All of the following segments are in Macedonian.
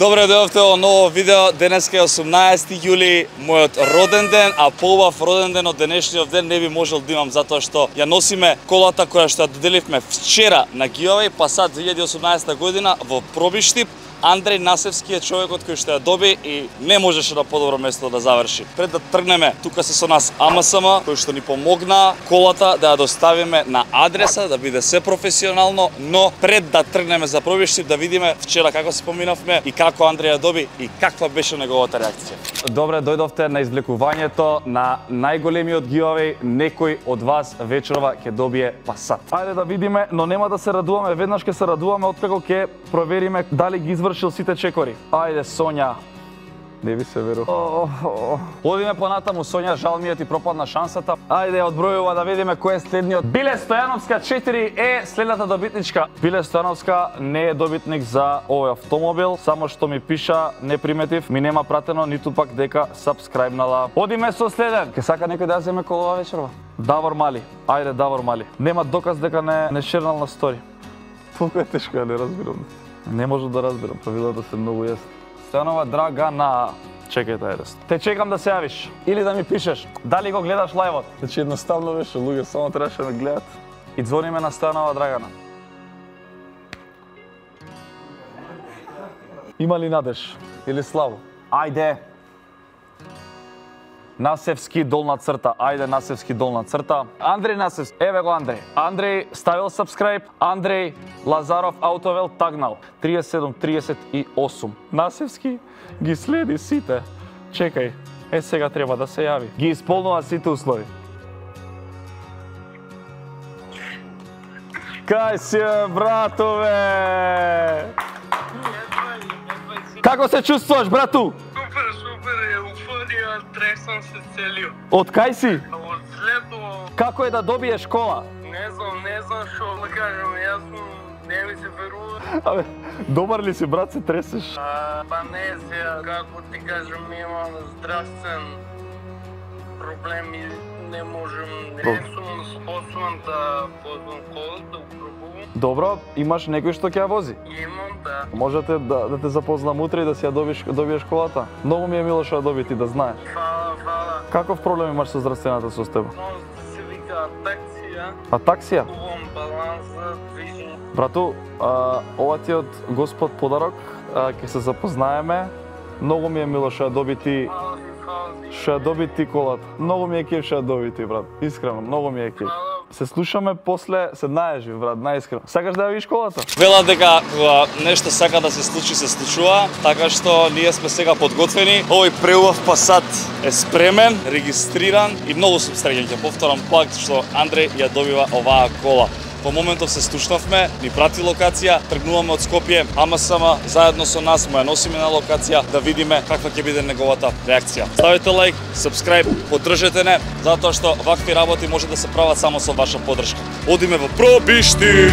Добре дојдовте во ново видео. Денеска е 18 јули, мојот роден ден, а поубав роден ден од денешниот ден не би можел да имам затоа што ја носиме колата која што ја доделивме вчера на giveaway Passat 2018 година во Пробиштип. Андреј Насевски е човекот кој што ја доби и не можеше на подобро место да заврши. Пред да тргнеме, тука се со нас АМСМ, кој што ни помогна колата да ја доставиме на адреса, да биде се професионално, но пред да тргнеме за Пробиштип да видиме вчера како се поминавме и како Андреј ја доби и каква беше неговата реакција. Добре, дојдовте на извлекувањето на најголемиот giveaway. Некој од вас вечерова ќе добие Passat. Ајде да видиме, но нема да се радуваме, веднаш ќе се радуваме откако ќе провериме дали ги извршил сите чекори. Ајде, Сонја. Не ви се веру. Одиме понатаму, Сонја, жал ми е ти пропадна шансата. Ајде, одбројува да видиме кој е следниот. Биле Стојановска 4 е следната добитничка. Биле Стојановска не е добитник за овој автомобил, само што ми пиша, не приметив, ми нема пратено, ниту пак дека сабскрајбнала. Одиме со следен. Ке сака некој да ја земе колова вечерва? Давор Мали. Ајде, Давор Мали. Нема доказ дека не шернал на стори. Толку е тешко, ја не разбирам. Не можам да разберам, правилата се многу јасни. Стојанова Драгана. Чекајте, ајде. Те чекам да се јавиш или да ми пишеш. Дали го гледаш лајвот? Значи едноставно беше, луѓе, само требаше да ме гледат. И ѕвониме на Стојанова Драгана. Има ли Надеж? Или Славо? Ајде. Насевски долна црта. Ајде, Насевски долна црта. Андреј Насевски. Еве го Андреј. Андреј ставил subscribe. Андреј Лазаров Автовел тагнал. 37-38. Насевски ги следи сите. Чекај. Е, сега треба да се јави. Ги исполнува сите услови. Кај си, братове? Како се чувствуваш, брату? Тресам се целио. Од кај си? Од Слепо. Како е да добиеш кола? Не знам што да кажам, јасно не ми се верува. Абе, добар ли си, брат, се тресеш? Па не сега, како ти кажам, имам здравствен проблем и не можам, не сум способен да возвам кола, да упробувам. Добро, имаш некој што ќе ја вози? Имам, да. Можете да те запознам утре и да си ја добиеш колата? Многу ми е мило што ја доби ти, да знаеш. Фала. Каков проблем имаш со здравствената состојба? Се вика атаксија. Атаксија? Губам баланс за движење. Брату, ова ти е од Господ подарок, ќе се запознаеме. Многу ми е мило што ја доби ти. Што ја доби ти колата. Многу ми е кеф што ја доби ти, брат. Искрено, многу ми е кеф. Се слушаме после, се најежи, брат, најискрено. Сакаш да ја видиш колата? Велат дека кога нешто сака да се случи, се случува, така што ние сме сега подготвени. Овој преубав Passat е спремен, регистриран и многу сум среќен. Ќе повторам пак што Андреј ја добива оваа кола. Во моментов се стушнавме, ни прати локација, тргнуваме од Скопје, АМСМ заедно со нас му ја носиме на локација да видиме каква ќе биде неговата реакција. Ставете лайк, subscribe, поддржете не, затоа што вакви работи може да се прават само со ваша поддршка. Одиме во Пробиштип!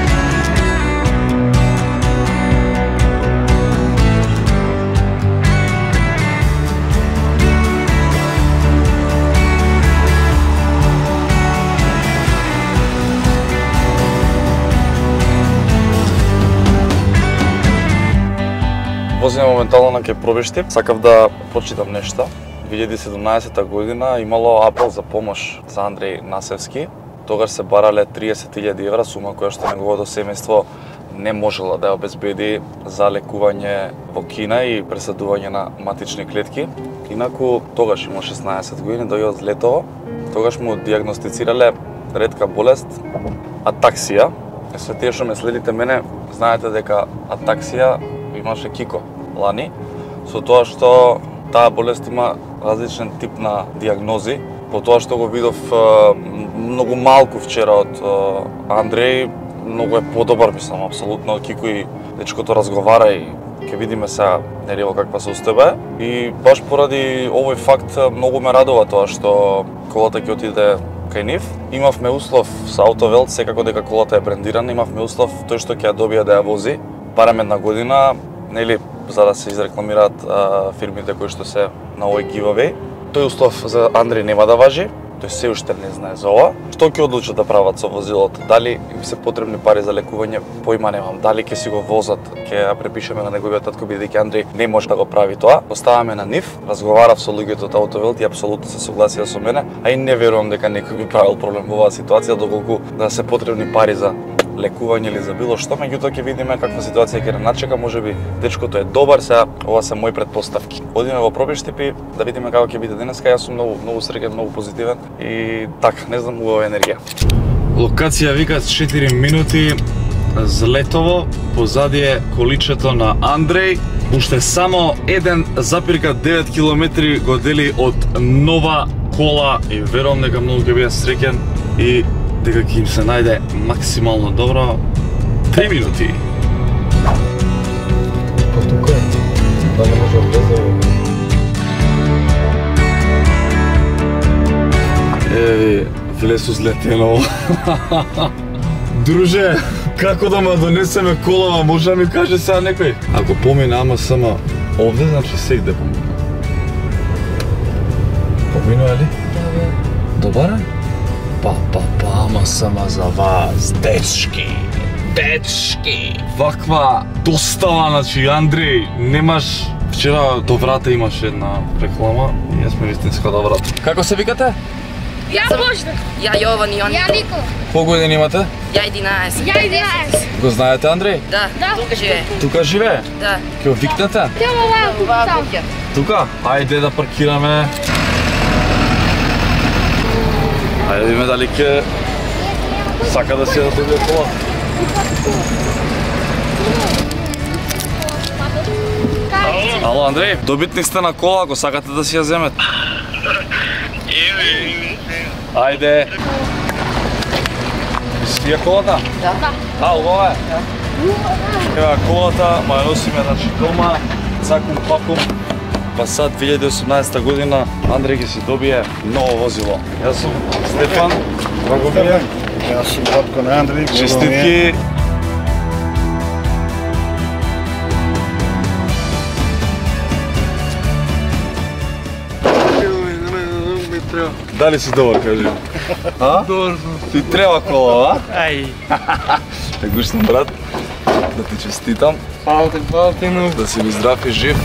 Возиме моментално на ке Пробиштип. Сакав да прочитам нешто. 2017 година имало апел за помош за Андреј Насевски. Тогаш се барале 30.000 евра, сума која што неговото семејство не можело да ја обезбеди за лекување во Кина и пресадување на матични клетки. Инаку тогаш имал 16 години, дојде од Летово. Тогаш му дијагностицирале ретка болест атаксија. Се тие што ме следите мене, знаете дека атаксија имаше Кико лани, со тоа што таа болест има различен тип на дијагнози. По тоа што го видов многу малку вчера од Андреј, многу е подобар, мислам, апсолутно. Кико и дечкото разговара и ќе видиме сега нели во каква состојба е. И баш поради овој факт многу ме радува тоа што колата ќе отиде кај нив. Имавме услов со Автовел, секако дека колата е брендирана, имавме услов тој што ќе ја добие да ја вози барем една година, нели, за да се изрекламираат фирмите кои што се на овој giveaway. Тој услов за Андреј нема да важи. тој се уште не знае за ова. Што ќе одлучат да прават со возилото? Дали им се потребни пари за лекување? Поима немам. Дали ќе си го возат? Ќе ја препишеме на неговиот татко, бидејќи Андреј не може да го прави тоа. Оставаме на нив. Разговарав со луѓето од Аутовелт и апсолутно се согласија со мене, а и не верувам дека некој би правил проблем во оваа ситуација, доколку да се потребни пари за лекување или за било што, меѓутоа ќе видиме каква ситуација ќе начека. Можеби дечкото е добар, сега ова се мои претпоставки. Одиме во Пробиштипи да видиме како ќе биде денеска. Јас сум многу среќен, многу позитивен и така, не знам, убава енергија. Локација вика 4 минути Злетово, позади е количето на Андреј. Уште само 1,9 километри го дели од нова кола и верувам дека многу ќе биде среќен и дека ќе им се најде максимално добро. 3 минути. Па тука е. Да не може да влезе. Еви, влез узлетено. Друже, како да ме донесеме колава, може да ми каже сега некој? Ако помина, ама само овде, значи сегде помина. Поминува ли? Да. Добар е? Ама сама за вас, дечки. Ваква достава, значи, Андреј, немаш... Вчера до врата имаше една реклама и јас сме вистинска до врата. Како се викате? Ја Бождар. Ја Јован и Јонито. Ја Нико. Колку години имате? Ја 11. Ја 11. Го знаете Андреј? Да, тука живее. Тука живее? Да. Ќе го викнете? Тема малку Оваа таму. куќа. Тука? Ајде да паркираме. Ајде да видиме дали ќе сака да си ја добие кола. Ало, Андреј, добитник сте на кола, ако сакате да си ја земете. Ајде. Си ја колата? Да. А, убава е? Ева колата, ма ја носиме, значи, дома, цакум, пакум. Пасат 2018 година, Андреј ќе си добие ново возило. Јас сум Стефан, како ми е? Јас сум татко на Андреј. Честитки. Дали си добар, кажи? А? Добар сум. Ти треба кола, а? Ај. Те гуштам, брат. Да ти честитам. Фала ти много. Да си ми здрав и жив.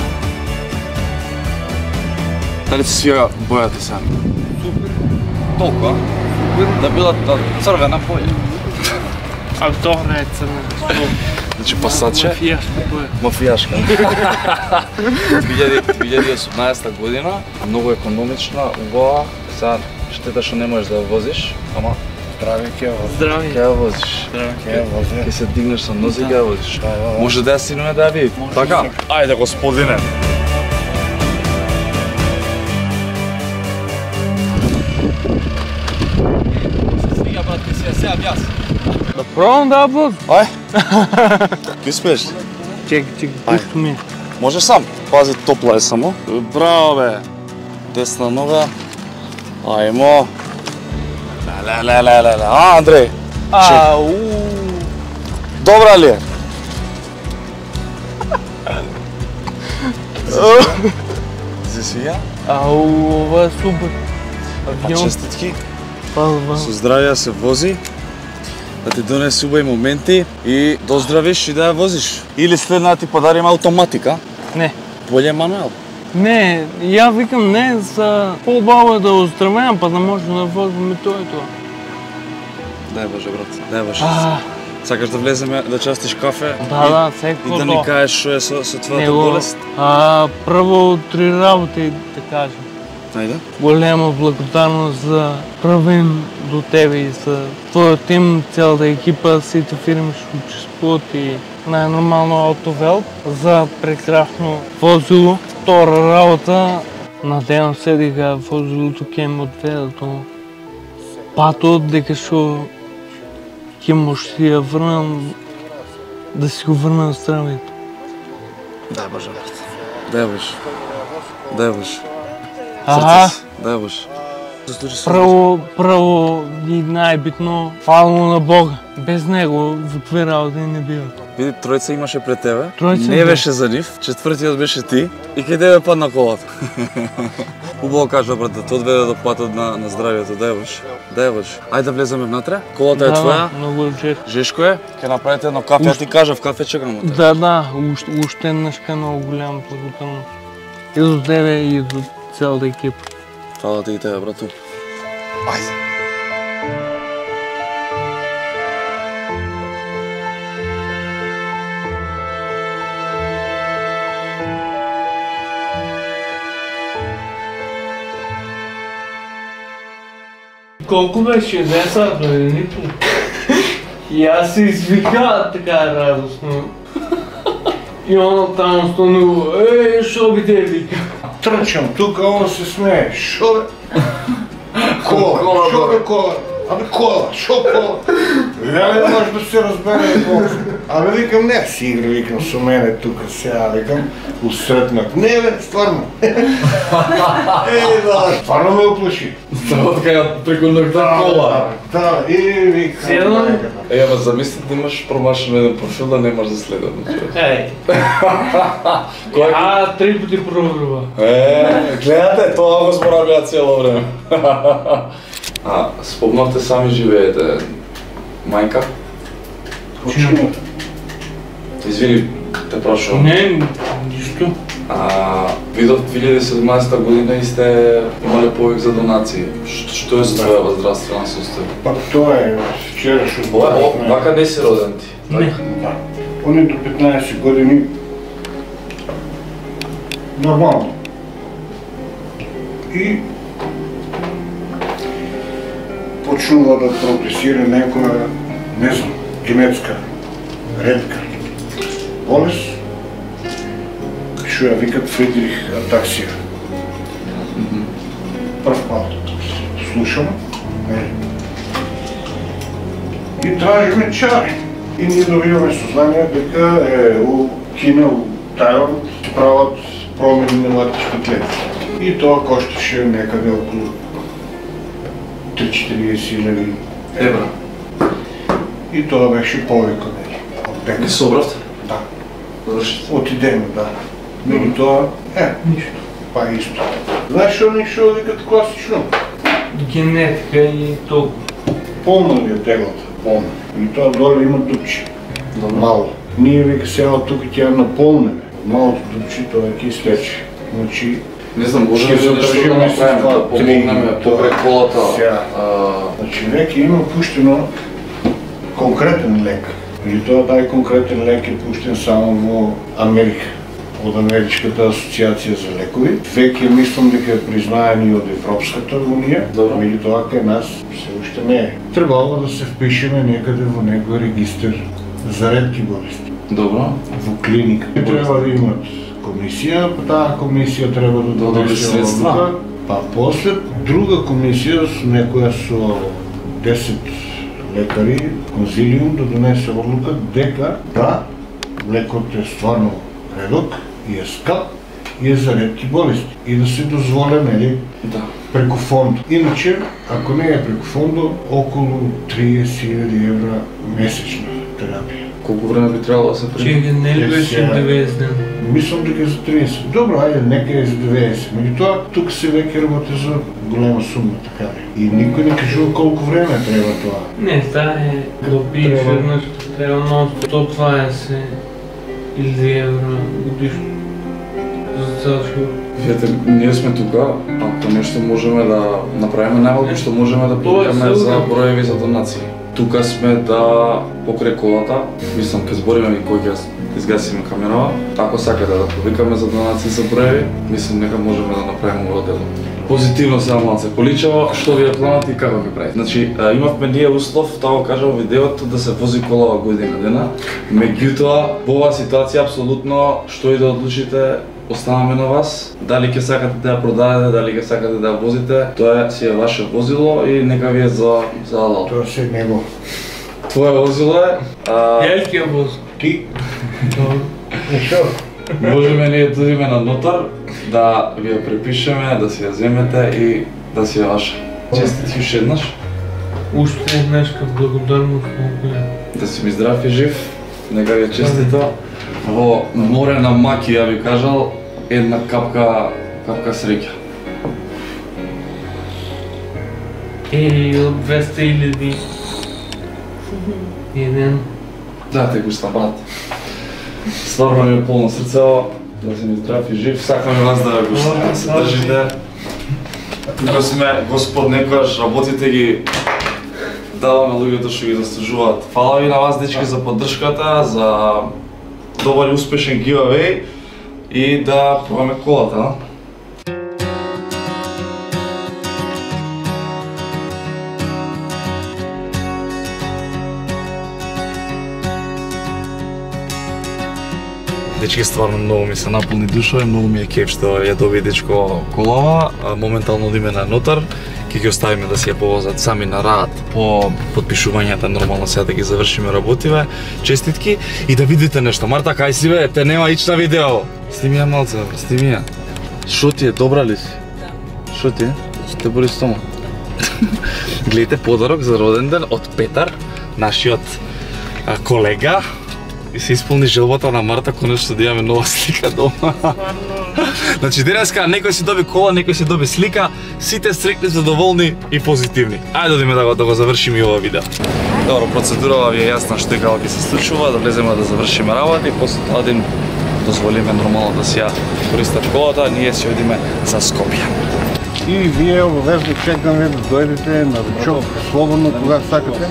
Дали си свија бојата сега? Супер. Толку, а? Да била црвена боја. А добра е црвена. Значи пасаче, Мафијашка боја. мафијашка. 2018 година, многу економична, убава. Сега штета што не можеш да ја возиш, ама Здраве ќе вози. Здраве. ќе ја возиш. Здраве ќе вози. Ќе се дигнеш со нози и ќе ја возиш. Да. Може да ја синуме да ја види. Така? Ајде, господине. Да пробам да вози. Ај. Ки спеш? Чекай, пусто ми. Можеш сам. Пази, топла е само. Браво, бе. Десна нога. Ајмо. Ле. А, Андреј. Ау. Добра ли е? Се свија? Ау, ова е супер. Авион. Честитки. Фала. Со здравје се вози. Да ти донесе убави моменти и доздравиш и да ја возиш. Или следна ти подарим автоматика. Не. Болje мануел. Не, ја викам не, за по-убаво е да оздравеам, па да може да возим и тоа и тоа. Дај Боже, брат. Дај Боже. А, Сакаш да влеземе да частиш кафе? да, И секако да ни кажеш што е со твојата Него, болест? прво 3 работи да кажам. Ајде. Голема благодарност за првен до тебе и за твојот тим, целата екипа, сите фирми што учествуват и најнормално Аутовелт за прекрасно возило. Втора работа, надевам се дека возилото ќе ме одведе до патот, дека што ќе може да си ја врнам, да си го врнам здравието. Дај Боже, брат. Дај Боже. Дај Боже. Ага. Дај Боже. Прво и најбитно, фала му на Бога. Без него вакви работи не биват. Види, тројца имаше пред тебе, Тројца, не да. беше за нив, четвртиот беше ти и кај тебе падна колата. Убаво кажа, брат, да те одведе до патот на здравието, дај Боже. Дај Боже. Ајде да влеземе внатре, колата е твоја, Многу жест. Жешко е, ќе направите едно кафе, а ти кажа в кафе чекам те. Да, уште еднашка многу голяма благодарност. И до тебе и до цялата екипа. Фала ти и тебе, брату. Ајде. Колко беше? 2 сата, нито. И аз се извика така радостно. И она там станува, шо би те вика? Трчам тука, он се смее. Шо бе? Кола, шо бе кола? Абе кола, шо кола? Не може да се разбере какво. Абе викам, не си игра, викам со мене тука сега, викам, усретнах. Не бе, стварно. Да, стварно ме оплаши. Само така преку ногта кола. Да, и викам. Седно? Ама замисли да имаш промашен еден профил да немаш да следа. Ей. А, 3 пъти проверва. Гледате, тоа го зборавија цело време. А, спомнавте сами живеете мајка? Почему? Извини, те прашувам. Не, нищо. Видов 2017 година и сте имали повик за донации. Што е за твоја здравствена состојба? Пак тоа е вчерашно. Вака не си роден ти? Не. Да. Он е до 15 години нормално. И почнува да прогресира некоја, не знам, генетска, редка болест, што ја викат Фридрих атаксија. Прв пат слушам, и тражиме чари. И ние добиваме сознание дека у Кина, у Тајван, прават промени на латички клетки. И тоа кошташе некаде околу 3-40.000 евра. И тоа беше повеќе од дека. Не собравте? Да. Завршите? Отидеме, да. Меѓутоа, ништо. Па исто. Знаеш што ништо викат класично? Генетика и толкова. Полна ли е теглата? Полна. И тоа доле има дупче. Мало. Ние вика сега тук ќе ја наполнеме. Малото дупче тоа ќе изтече. Значи, Не знам, можем ли ќе нешто да направиме, да помогнеме покрај колата? Значи веќе има пуштено конкретен лек. И тоа тај конкретен лек е пуштен само во Америка. Од Америчката асоциација за лекови. Веќе мислам дека е признаен и од Европската унија, меѓутоа кај нас се уште не е. Требало да се впишеме некаде во некој регистер за ретки болести. Добро. Во клиника. Треба да имат комисија, па таа комисија треба да донесе одлука. Па после друга комисија со некоја со 10 лекари, конзилиум, да донесе одлука дека да, лекот е стварно редок и е скап и е за ретки болести. И да се дозволе, нели, преку фонд. Иначе, ако не е преку фондо, околу 30.000 евра месечна терапија. Колку време би требало да се приема? Чега, не ли беше 90 дена? Мислам дека за 30. Добро, ајде, нека е за 90. Меѓутоа, тук се веќе работи за голема сума, така ли. И никој не кажува колку време треба тоа. Не, таа е да пиеш веднъж, трябва много 120 или евро годишно за цял живот. Видете, ние сме тука, ако нешто можеме да направиме, најмалку што можеме да повикаме за броеви за донации. Тука сме да покрај колата, мислам ке збориме и кој ќе изгасиме камерава. Ако сакате да повикаме за донации за броеви, мислам дека можеме да направиме ова дело. Позитивно се малце поличава, што ви е планот и како ќе правите. Значи, имавме ние услов, тоа го кажа во видеото, да се вози кола година дена. Меѓутоа, во оваа ситуација апсолутно што и да одлучите, оставаме на вас. Дали ќе сакате да ја продадете, дали ќе сакате да ја возите, тоа си е ваше возило и нека ви е за алал. Тоа се него. Твое возило е. Ја ќе ја возам. Ти? Добро. Шо? Можеме ние да одиме на нотар, да ви ја препишеме, да си ја земете и да си ја ваша. Честити уште еднаш. Уште еднашка благодарност многу е. Да си ми здрав и жив Нека ви честито. Во море на маки, ја ви кажал, една капка среќа. Од 200.000 еден. Да, те густа, брат. Стварно ми е полно срцево, да си ми здрав и жив. Сакам и вас да го се држите. Тука сме, Господ, некојаш работите ги даваме луѓето што ги заслужуваат. Фала ви на вас, дечки, за поддршката, за добар и успешен giveaway и да пробаме колата. Дечки, стварно многу ми се наполни душа, многу ми е кеф што ја доби дечко колава. Моментално одиме на нотар, ќе ги оставиме да си ја повозат сами на рад по подпишувањата, нормално сега да ги завршиме работиве. Честитки и да видите нешто. Марта, кај си бе? Те нема ич на видео. Сними ја малце, сними ја. Шо ти е, добра ли си? Да. Шо ти е? Те боли стома. Гледайте подарок за роден ден од Петар, нашиот колега. И се исполни желбата на Марта, конечно да имаме нова слика дома. Значи денеска некој си доби кола, некој си доби слика, сите среќни, задоволни и позитивни. Ајде додиме да го завршиме и ова видео. Добро, процедурава ви е јасна што и како ќе се случува, да влеземе да завршиме работа и после тоа да им дозволиме нормално да си ја користат колата, ние си одиме за Скопје. И вие обовезно чекаме да дојдете на ручок, слободно кога сакате.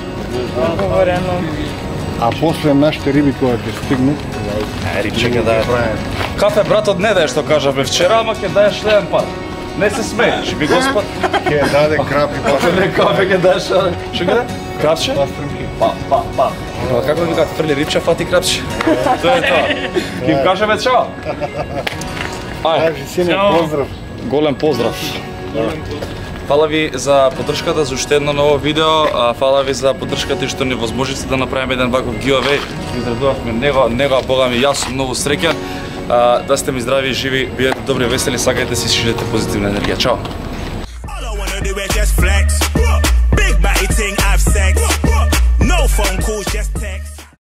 А после нашите риби кога ќе стигнат, Рибче ќе дае. Кафе братот не дае што кажавме вчера, ама ќе дае следен пат. Не се смееш, би Господ. ќе даде крапи Не кафе ќе дае што ќе даде? Крапче? Па. Како да ми кажат, фрли рибче, фати крапче. Тоа е тоа. Ќе им кажеме чао. Ајде, сине, поздрав. Голем поздрав. Фала ви за поддршката за уште едно ново видео, фала ви за поддршката и што ни возможите да направиме еден ваков giveaway. Изредувавме него, бога ми, јас сум многу среќен. Да сте ми здрави и живи, бидете добри, весели, сакајте си, ширите позитивна енергија. Чао! Big batty ting, have sex. No phone calls, just text.